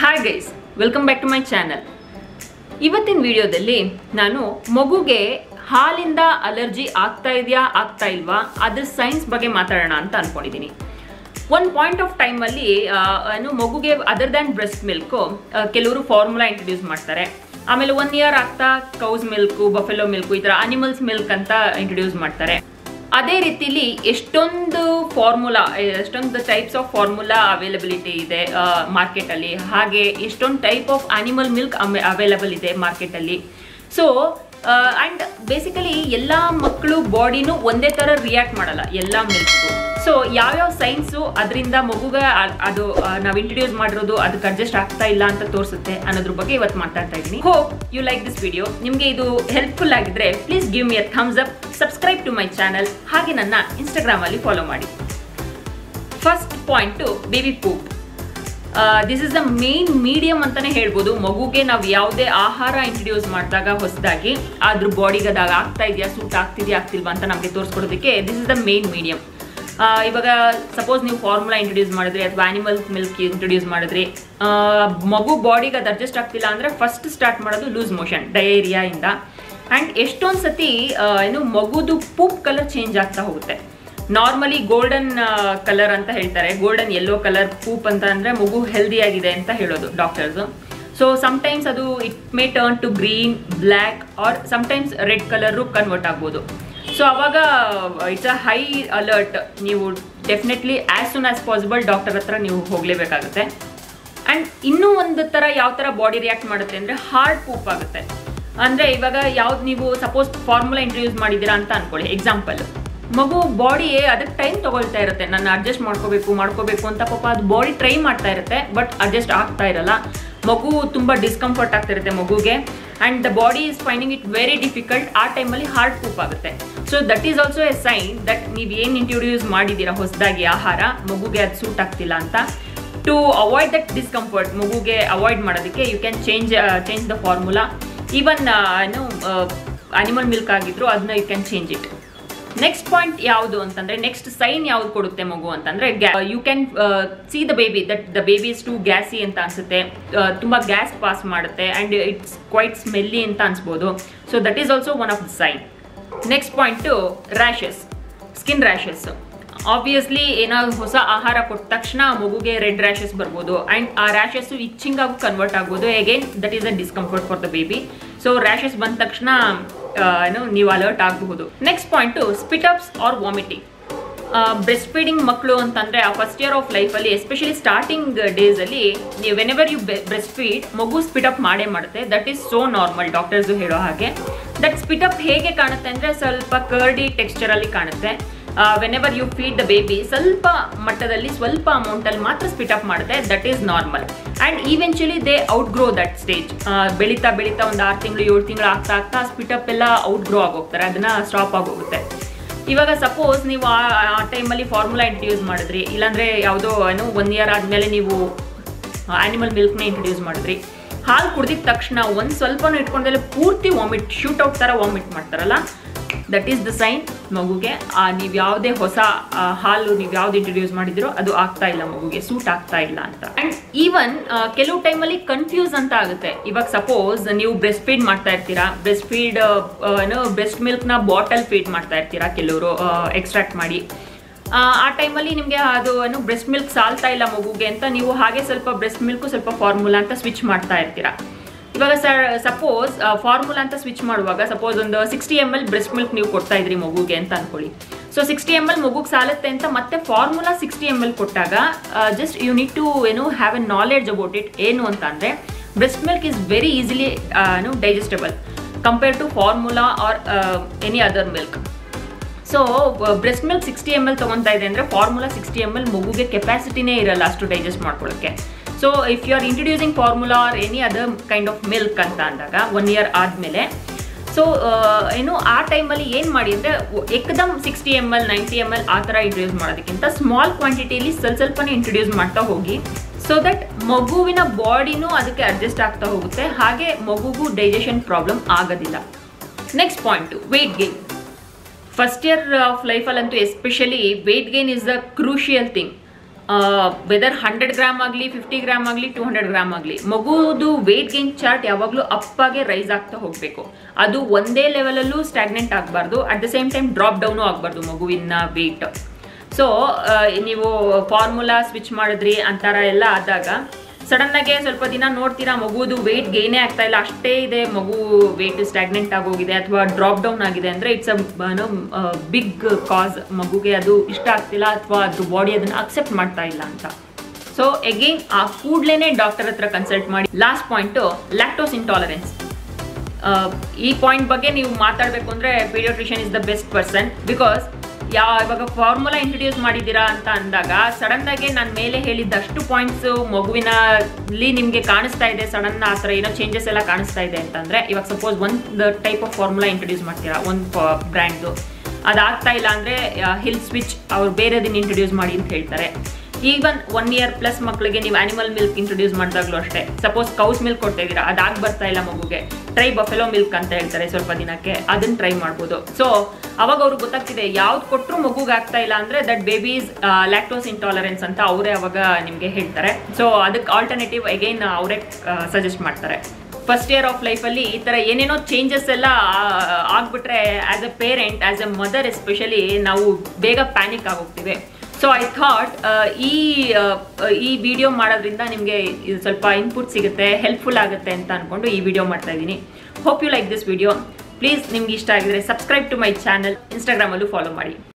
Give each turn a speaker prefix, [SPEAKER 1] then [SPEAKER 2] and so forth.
[SPEAKER 1] Hi guys, welcome back to my channel. ಇವತ್ತಿನ ವಿಡಿಯೋದಲ್ಲಿ ನಾನು ಮಗುಗೆ ಹಾಲಿಂದ ಅಲರ್ಜಿ ಆಗ್ತಾ ಇದೆಯಾ ಆಗ್ತಾ ಇಲ್ವಾ ಅದ್ರ ಸೈನ್ಸ್ ಬಗ್ಗೆ ಮಾತಾಡೋಣ ಅಂತ ಅನ್ಕೊಂಡಿದ್ದೀನಿ. ಒಂದು ಪಾಯಿಂಟ್ ಆಫ್ ಟೈಮಲ್ಲಿ ಮಗುಗೆ ಅದರ್ ದ್ಯಾನ್ ಬ್ರೆಸ್ಟ್ ಮಿಲ್ಕು ಕೆಲವರು ಫಾರ್ಮುಲಾ ಇಂಟ್ರೊಡ್ಯೂಸ್ ಮಾಡ್ತಾರೆ. ಆಮೇಲೆ 1 ಇಯರ್ ಆಗ್ತಾ ಕೌಸ್ ಮಿಲ್ಕು, ಬಫೆಲೋ ಮಿಲ್ಕು, ಈ ಥರ ಅನಿಮಲ್ಸ್ ಮಿಲ್ಕ್ ಅಂತ ಇಂಟ್ರೊಡ್ಯೂಸ್ ಮಾಡ್ತಾರೆ. ಅದೇ ರೀತಿಲಿ ಎಷ್ಟೊಂದು ಟೈಪ್ಸ್ ಆಫ್ ಫಾರ್ಮುಲಾ ಅವೈಲಬಿಲಿಟಿ ಇದೆ ಮಾರ್ಕೆಟಲ್ಲಿ. ಹಾಗೆ ಎಷ್ಟೊಂದು type of animal milk available ಇದೆ ಮಾರ್ಕೆಟಲ್ಲಿ. ಸೊ ಆ್ಯಂಡ್ ಬೇಸಿಕಲಿ ಎಲ್ಲ ಮಕ್ಕಳು ಬಾಡಿನೂ ಒಂದೇ ಥರ ರಿಯಾಕ್ಟ್ ಮಾಡಲ್ಲ ಎಲ್ಲ ಮಿಲ್ಕ್ಗೂ. ಸೊ ಯಾವ್ಯಾವ ಸೈನ್ಸು ಅದರಿಂದ ಮಗುಗೆ ಅದು ನಾವು ಇಂಟ್ರೊಡ್ಯೂಸ್ ಮಾಡಿರೋದು ಅದಕ್ಕೆ ಅಡ್ಜಸ್ಟ್ ಆಗ್ತಾ ಇಲ್ಲ ಅಂತ ತೋರಿಸುತ್ತೆ ಅನ್ನೋದ್ರ ಬಗ್ಗೆ ಇವತ್ತು ಮಾತಾಡ್ತಾ ಇದ್ದೀನಿ. Hope you like this video. ನಿಮಗೆ ಇದು ಹೆಲ್ಪ್ಫುಲ್ ಆಗಿದ್ರೆ please give me a thumbs up, subscribe to my channel, ಹಾಗೆ ನನ್ನ ಇನ್ಸ್ಟಾಗ್ರಾಮಲ್ಲಿ ಫಾಲೋ ಮಾಡಿ. First point baby poop. This is the main medium ಅಂತಲೇ ಹೇಳ್ಬೋದು. ಮಗುಗೆ ನಾವು ಯಾವುದೇ ಆಹಾರ ಇಂಟ್ರೊಡ್ಯೂಸ್ ಮಾಡಿದಾಗ ಹೊಸದಾಗಿ ಅದ್ರ ಬಾಡಿಗೆ ಅದಾಗ ಆಗ್ತಾ ಇದೆಯಾ, ಸೂಟ್ ಆಗ್ತಿದೆಯಾ ಆಗ್ತಿಲ್ವಾ ಅಂತ ನಮಗೆ ತೋರಿಸ್ಕೊಡೋದಕ್ಕೆ this is the main medium. ಇವಾಗ ಸಪೋಸ್ ನೀವು ಫಾರ್ಮುಲಾ ಇಂಟ್ರೊಡ್ಯೂಸ್ ಮಾಡಿದ್ರಿ ಅಥವಾ ಆನಿಮಲ್ ಮಿಲ್ಕ್ ಇಂಟ್ರೊಡ್ಯೂಸ್ ಮಾಡಿದ್ರಿ, ಮಗು ಬಾಡಿಗೆ ಅದು ಅಡ್ಜಸ್ಟ್ ಆಗ್ತಿಲ್ಲ ಅಂದರೆ ಫಸ್ಟ್ ಸ್ಟಾರ್ಟ್ ಮಾಡೋದು ಲೂಸ್ ಮೋಷನ್, ಡಯೇರಿಯಾಯಿಂದ. ಆ್ಯಂಡ್ ಎಷ್ಟೊಂದು ಸತಿ ಮಗುದು ಪೂಪ್ ಕಲರ್ ಚೇಂಜ್ ಆಗ್ತಾ ಹೋಗುತ್ತೆ. ನಾರ್ಮಲಿ ಗೋಲ್ಡನ್ ಕಲರ್ ಅಂತ ಹೇಳ್ತಾರೆ, ಗೋಲ್ಡನ್ ಯೆಲ್ಲೋ ಕಲರ್ ಪೂಪ್ ಅಂತ ಅಂದರೆ ಮಗು ಹೆಲ್ದಿ ಆಗಿದೆ ಅಂತ ಹೇಳೋದು ಡಾಕ್ಟರ್ಸು. ಸೊ ಸಮ್ಟೈಮ್ಸ್ ಅದು it may turn to green, black or sometimes red colour convert ಆಗ್ಬೋದು. ಸೊ ಅವಾಗ ಇಟ್ಸ್ ಅ ಹೈ ಅಲರ್ಟ್. ನೀವು definitely as soon as possible doctor ಹತ್ರ ನೀವು ಹೋಗಲೇಬೇಕಾಗುತ್ತೆ. ಆ್ಯಂಡ್ ಇನ್ನೂ ಒಂದು ಥರ ಯಾವ ಥರ ಬಾಡಿ ರಿಯಾಕ್ಟ್ ಮಾಡುತ್ತೆ ಅಂದರೆ ಹಾರ್ಡ್ ಪೂಪ್ ಆಗುತ್ತೆ. ಅಂದರೆ ಇವಾಗ ಯಾವ್ದು ನೀವು ಸಪೋಸ್ ಫಾರ್ಮುಲಾ ಇಂಟ್ರೊಡ್ಯೂಸ್ ಮಾಡಿದ್ದೀರಾ ಅಂತ ಅಂದ್ಕೊಳ್ಳಿ, ಎಕ್ಸಾಂಪಲ್. ಮಗು ಬಾಡಿ ಅದಕ್ಕೆ ಟೈಮ್ ತೊಗೊಳ್ತಾ ಇರುತ್ತೆ, ನಾನು ಅಡ್ಜಸ್ಟ್ ಮಾಡ್ಕೋಬೇಕು ಅಂತ ಪಾಪ ಅದು ಬಾಡಿ ಟ್ರೈ ಮಾಡ್ತಾ ಇರುತ್ತೆ, ಬಟ್ ಅಡ್ಜಸ್ಟ್ ಆಗ್ತಾ ಇರಲ್ಲ. ಮಗು ತುಂಬ ಡಿಸ್ಕಂಫರ್ಟ್ ಆಗ್ತಿರುತ್ತೆ ಮಗುಗೆ. And the body is finding it very difficult. ಆ ಟೈಮಲ್ಲಿ ಹಾರ್ಡ್ ಪೂಪ್ ಆಗುತ್ತೆ. So that is also a sign that ನೀವು ಏನು ಇಂಟ್ರೊಡ್ಯೂಸ್ ಮಾಡಿದ್ದೀರಾ ಹೊಸದಾಗಿ ಆಹಾರ, ಮಗುಗೆ ಅದು ಸೂಟ್ ಆಗ್ತಿಲ್ಲ ಅಂತ. ಟು ಅವಾಯ್ಡ್ ದಟ್ ಡಿಸ್ಕಂಫರ್ಟ್, ಮಗುಗೆ ಅವಾಯ್ಡ್ ಮಾಡೋದಕ್ಕೆ you can change the formula. Even animal milk ಆಗಿದ್ರು ಅದನ್ನ you can change it. Next point ಯಾವುದು ಅಂತಂದರೆ, ನೆಕ್ಸ್ಟ್ ಸೈನ್ ಯಾವ್ದು ಕೊಡುತ್ತೆ ಮಗು ಅಂತಂದರೆ, you can see the baby that the baby is too gassy ಅಂತ ಅನಿಸುತ್ತೆ, ತುಂಬ ಗ್ಯಾಸ್ ಪಾಸ್ ಮಾಡುತ್ತೆ ಆ್ಯಂಡ್ ಇಟ್ಸ್ ಕ್ವೈಟ್ ಸ್ಮೆಲ್ಲಿ ಅಂತ ಅನ್ಸ್ಬೋದು. So that is also one of the sign. Next point rashes, skin rashes. Obviously ಏನಾದ್ರು ಹೊಸ ಆಹಾರ ಕೊಟ್ಟ ತಕ್ಷಣ ಮಗುಗೆ ರೆಡ್ ರ್ಯಾಷಸ್ ಬರ್ಬೋದು ಆ್ಯಂಡ್ ಆ ರ್ಯಾಷಸ್ಸು ಇಚ್ಚಿಂಗ್ ಆಗಿ ಕನ್ವರ್ಟ್ ಆಗ್ಬೋದು. Again that is a discomfort for the baby. So rashes ಬಂದ ತಕ್ಷಣ ನೀವು ಅಲರ್ಟ್ ಆಗಬಹುದು. Next point spit ups or vomiting. Breast feeding ಮಕ್ಕಳು ಅಂತಂದರೆ ಆ ಫಸ್ಟ್ ಇಯರ್ ಆಫ್ ಲೈಫಲ್ಲಿ, ಎಸ್ಪೆಷಲಿ ಸ್ಟಾರ್ಟಿಂಗ್ ಡೇಸಲ್ಲಿ, ನೀವು ವೆನೆವರ್ ಯು ಬ್ರೆಸ್ಟ್ ಫೀಡ್ ಮಗು ಸ್ಪಿಟ್ ಅಪ್ ಮಾಡೇ ಮಾಡುತ್ತೆ. That is so normal, doctors ಹೇಳೋ ಹಾಗೆ. ದಟ್ ಸ್ಪಿಟ್ ಅಪ್ ಹೇಗೆ ಕಾಣುತ್ತೆ ಅಂದರೆ ಸ್ವಲ್ಪ ಕರ್ಡಿ ಟೆಕ್ಸ್ಚರಲ್ಲಿ ಕಾಣುತ್ತೆ. Whenever you feed the baby ಸ್ವಲ್ಪ ಮಟ್ಟದಲ್ಲಿ ಸ್ವಲ್ಪ ಅಮೌಂಟಲ್ಲಿ ಮಾತ್ರ ಸ್ಪಿಟ್ ಅಪ್ ಮಾಡುತ್ತೆ. That is normal. And eventually they outgrow that stage. ಬೆಳೀತಾ ಒಂದು 6 ತಿಂಗಳು 7 ತಿಂಗಳು ಆಗ್ತಾ ಸ್ಪಿಟ್ ಅಪ್ ಎಲ್ಲ ಔಟ್ಗ್ರೋ ಆಗೋಗ್ತಾರೆ, ಅದನ್ನು ಸ್ಟಾಪ್ ಆಗೋಗುತ್ತೆ. ಇವಾಗ ಸಪೋಸ್ ನೀವು ಆ ಟೈಮಲ್ಲಿ ಫಾರ್ಮುಲಾ ಇಂಟ್ರೊಡ್ಯೂಸ್ ಮಾಡಿದ್ರಿ, ಇಲ್ಲಾಂದರೆ ಯಾವುದೋ 1 ಇಯರ್ ಆದಮೇಲೆ ನೀವು ಆ್ಯನಿಮಲ್ ಮಿಲ್ಕ್ನ ಇಂಟ್ರೊಡ್ಯೂಸ್ ಮಾಡಿದ್ರಿ, ಹಾಲು ಕುಡ್ದಿದ ತಕ್ಷಣ ಒಂದು ಸ್ವಲ್ಪನೂ ಇಟ್ಕೊಂಡಲ್ಲಿ ಪೂರ್ತಿ ವಾಮಿಟ್, ಶೂಟೌಟ್ ಥರ ವಾಮಿಟ್ ಮಾಡ್ತಾರಲ್ಲ, ದಟ್ ಈಸ್ ದ ಸೈನ್ ಮಗುಗೆ ನೀವು ಯಾವುದೇ ಹೊಸ ಹಾಲು ನೀವು ಯಾವ್ದು ಇಂಟ್ರೊಡ್ಯೂಸ್ ಮಾಡಿದಿರೋ ಅದು ಆಗ್ತಾ ಇಲ್ಲ, ಮಗುಗೆ ಸೂಟ್ ಆಗ್ತಾ ಇಲ್ಲ ಅಂತ. ಆ್ಯಂಡ್ ಈವನ್ ಕೆಲವು ಟೈಮಲ್ಲಿ ಕನ್ಫ್ಯೂಸ್ ಅಂತ ಆಗುತ್ತೆ. ಇವಾಗ ಸಪೋಸ್ ನೀವು ಬ್ರೆಸ್ಟ್ ಫೀಡ್ ಮಾಡ್ತಾ ಇರ್ತೀರಾ, ಬ್ರೆಸ್ಟ್ ಮಿಲ್ಕ್ನ ಬಾಟಲ್ ಫೀಡ್ ಮಾಡ್ತಾ ಇರ್ತೀರಾ ಕೆಲವರು ಎಕ್ಸ್ಟ್ರಾಕ್ಟ್ ಮಾಡಿ. ಆ ಟೈಮಲ್ಲಿ ನಿಮಗೆ ಅದು ಬ್ರೆಸ್ಟ್ ಮಿಲ್ಕ್ ಸಾಲ್ತಾ ಇಲ್ಲ ಮಗುಗೆ ಅಂತ ನೀವು ಹಾಗೆ ಸ್ವಲ್ಪ ಬ್ರೆಸ್ಟ್ ಮಿಲ್ಕು ಸ್ವಲ್ಪ ಫಾರ್ಮುಲಾ ಅಂತ ಸ್ವಿಚ್ ಮಾಡ್ತಾ ಇರ್ತೀರಾ. ಇವಾಗ ಸಪೋಸ್ ಫಾರ್ಮುಲಾ ಅಂತ ಸ್ವಿಚ್ ಮಾಡುವಾಗ ಸಪೋಸ್ ಒಂದು 60 ml ಬ್ರೆಸ್ಟ್ ಮಿಲ್ಕ್ ನೀವು ಕೊಡ್ತಾ ಇದ್ರಿ ಮಗುಗೆ ಅಂತ ಅಂದ್ಕೊಳ್ಳಿ. ಸೊ 60 ml ಮಗುಗೆ ಸಾಲುತ್ತೆ ಅಂತ ಮತ್ತೆ ಫಾರ್ಮುಲಾ 60 ml ಕೊಟ್ಟಾಗ just you need to have a knowledge about it. ಏನು ಅಂತ ಅಂದರೆ breast milk is very easily digestible compare to formula or any other milk. So breast milk 60 ml ತೊಗೊತಾ ಇದೆ ಅಂದರೆ ಫಾರ್ಮುಲಾ 60 ml ಮಗುಗೆ ಕೆಪಾಸಿಟಿನೇ ಇರಲ್ಲ ಅಷ್ಟು ಡೈಜೆಸ್ಟ್ ಮಾಡ್ಕೊಳ್ಳೋಕ್ಕೆ. So if you are introducing formula or any other kind of milk ಅಂತ ಅಂದಾಗ 1 year ಆದಮೇಲೆ, ಸೊ ಆ ಟೈಮಲ್ಲಿ ಏನು ಮಾಡಿ ಅಂದರೆ ಏಕದಮ್ 60 ml 90 ml ಆ ಥರ ಇಂಟ್ರೊಡ್ಯೂಸ್ ಮಾಡೋದಕ್ಕಿಂತ ಸ್ಮಾಲ್ ಕ್ವಾಂಟಿಟಿಯಲ್ಲಿ ಸ್ವಲ್ಪನೇ ಇಂಟ್ರೊಡ್ಯೂಸ್ ಮಾಡ್ತಾ ಹೋಗಿ. ಸೊ ದಟ್ ಮಗುವಿನ ಬಾಡಿನೂ ಅದಕ್ಕೆ ಅಡ್ಜಸ್ಟ್ ಆಗ್ತಾ ಹೋಗುತ್ತೆ, ಹಾಗೆ ಮಗುಗೂ ಡೈಜೆಷನ್ ಪ್ರಾಬ್ಲಮ್ ಆಗೋದಿಲ್ಲ. Next point weight gain. First year of ಲೈಫಲ್ಲಂತೂ especially weight gain is the crucial thing. Whether 100 gram ಆಗಲಿ 50 ಗ್ರಾಮ್ ಆಗಲಿ 200 ಗ್ರಾಮ್ ಆಗಲಿ ಮಗುದು ವೇಟ್ ಗೇನ್ ಚಾರ್ಟ್ ಯಾವಾಗಲೂ ಅಪ್ಪಾಗೆ ರೈಸ್ ಆಗ್ತಾ ಹೋಗಬೇಕು. ಅದು ಒಂದೇ ಲೆವೆಲಲ್ಲೂ ಸ್ಟಾಗ್ನೆಂಟ್ ಆಗಬಾರ್ದು, at the same time drop down ಆಗಬಾರ್ದು ಮಗುವಿನ ವೇಟ್. ಸೊ ನೀವು ಫಾರ್ಮುಲಾ ಸ್ವಿಚ್ ಮಾಡಿದ್ರಿ ಅಂತಾರ ಎಲ್ಲ ಆದಾಗ ಸಡನ್ನಾಗೆ ಸ್ವಲ್ಪ ದಿನ ನೋಡ್ತೀರಾ ಮಗುವುದು ವೇಟ್ ಗೇನೇ ಆಗ್ತಾ ಇಲ್ಲ, ಅಷ್ಟೇ ಇದೆ, ಮಗು ವೇಟ್ ಸ್ಟಾಗ್ನೆಂಟ್ ಆಗೋಗಿದೆ ಅಥವಾ ಡ್ರಾಪ್ ಡೌನ್ ಆಗಿದೆ ಅಂದರೆ ಇಟ್ಸ್ ಅ ಬಿಗ್ ಕಾಸ್. ಮಗುಗೆ ಅದು ಇಷ್ಟ ಆಗ್ತಿಲ್ಲ ಅಥವಾ ಅದ್ರ ಬಾಡಿ ಅದನ್ನು ಅಕ್ಸೆಪ್ಟ್ ಮಾಡ್ತಾ ಇಲ್ಲ ಅಂತ. ಸೊ ಅಗೇನ್ ಆ ಕೂಡಲೇ ಡಾಕ್ಟರ್ ಹತ್ರ ಕನ್ಸಲ್ಟ್ ಮಾಡಿ. Last point lactose intolerance. ಈ ಪಾಯಿಂಟ್ ಬಗ್ಗೆ ನೀವು ಮಾತಾಡಬೇಕು ಅಂದರೆ paediatrician is the best person. Because ಇವಾಗ ಫಾರ್ಮುಲಾ ಇಂಟ್ರೊಡ್ಯೂಸ್ ಮಾಡಿದ್ದೀರಾ ಅಂತ ಅಂದಾಗ ಸಡನ್ನಾಗಿ ನಾನು ಮೇಲೆ ಹೇಳಿದ್ದಷ್ಟು ಪಾಯಿಂಟ್ಸು ಮಗುವಿನಲ್ಲಿ ನಿಮಗೆ ಕಾಣಿಸ್ತಾ ಇದೆ, ಸಡನ್ ಆ ಥರ ಏನೋ ಚೇಂಜಸ್ ಎಲ್ಲ ಕಾಣಿಸ್ತಾ ಇದೆ ಅಂತಂದರೆ, ಇವಾಗ ಸಪೋಸ್ ಒಂದು ಟೈಪ್ ಆಫ್ ಫಾರ್ಮುಲಾ ಇಂಟ್ರೊಡ್ಯೂಸ್ ಮಾಡ್ತೀರಾ ಒಂದು ಬ್ರ್ಯಾಂಡ್ದು, ಅದಾಗ್ತಾ ಇಲ್ಲ ಅಂದರೆ ಹಿಲ್ ಸ್ವಿಚ್ ಅವ್ರು ಬೇರೆದನ್ನು ಇಂಟ್ರೊಡ್ಯೂಸ್ ಮಾಡಿ ಅಂತ ಹೇಳ್ತಾರೆ. ಈವನ್ 1 year ಪ್ಲಸ್ ಮಕ್ಕಳಿಗೆ ನೀವು ಆನಿಮಲ್ ಮಿಲ್ಕ್ ಇಂಟ್ರೊಡ್ಯೂಸ್ ಮಾಡಿದಾಗಲೂ ಅಷ್ಟೇ, ಸಪೋಸ್ ಕೌಸ್ ಮಿಲ್ಕ್ ಕೊಡ್ತಾ ಇದ್ದೀರಾ, ಅದಾಗಿ ಬರ್ತಾ ಇಲ್ಲ ಮಗುಗೆ, ಟ್ರೈ ಬಫೆಲೋ ಮಿಲ್ಕ್ ಅಂತ ಹೇಳ್ತಾರೆ ಸ್ವಲ್ಪ ದಿನಕ್ಕೆ, ಅದನ್ನು ಟ್ರೈ ಮಾಡ್ಬೋದು. ಸೊ ಅವಾಗ ಅವ್ರಿಗೆ ಗೊತ್ತಾಗ್ತಿದೆ ಯಾವ್ದು ಕೊಟ್ಟರು ಮಗುಗೆ ಆಗ್ತಾ ಇಲ್ಲ ಅಂದರೆ that baby is lactose intolerance ಅಂತ ಅವರೇ ಅವಾಗ ನಿಮಗೆ ಹೇಳ್ತಾರೆ. ಸೊ ಅದಕ್ಕೆ ಆಲ್ಟರ್ನೇಟಿವ್ ಅಗೈನ್ ಅವರೇ ಸಜೆಸ್ಟ್ ಮಾಡ್ತಾರೆ. ಫಸ್ಟ್ ಇಯರ್ ಆಫ್ ಲೈಫಲ್ಲಿ ಈ ಥರ ಏನೇನೋ ಚೇಂಜಸ್ ಎಲ್ಲ ಆಗ್ಬಿಟ್ರೆ as a parent, as a mother especially ನಾವು ಬೇಗ ಪ್ಯಾನಿಕ್ ಆಗೋಗ್ತೀವಿ. ಸೊ ಐ ಥಾಟ್ ಈ ವಿಡಿಯೋ ಮಾಡೋದ್ರಿಂದ ನಿಮಗೆ ಸ್ವಲ್ಪ ಇನ್ಪುಟ್ ಸಿಗುತ್ತೆ, ಹೆಲ್ಪ್ಫುಲ್ ಆಗುತ್ತೆ ಅಂತ ಅಂದ್ಕೊಂಡು ಈ ವಿಡಿಯೋ ಮಾಡ್ತಾ ಇದ್ದೀನಿ. Hope you like this video. Please ನಿಮ್ಗೆ ಇಷ್ಟ ಆಗಿದ್ರೆ ಸಬ್ಸ್ಕ್ರೈಬ್ ಟು ಮೈ ಚಾನಲ್, ಇನ್ಸ್ಟಾಗ್ರಾಮಲ್ಲೂ ಫಾಲೋ ಮಾಡಿ.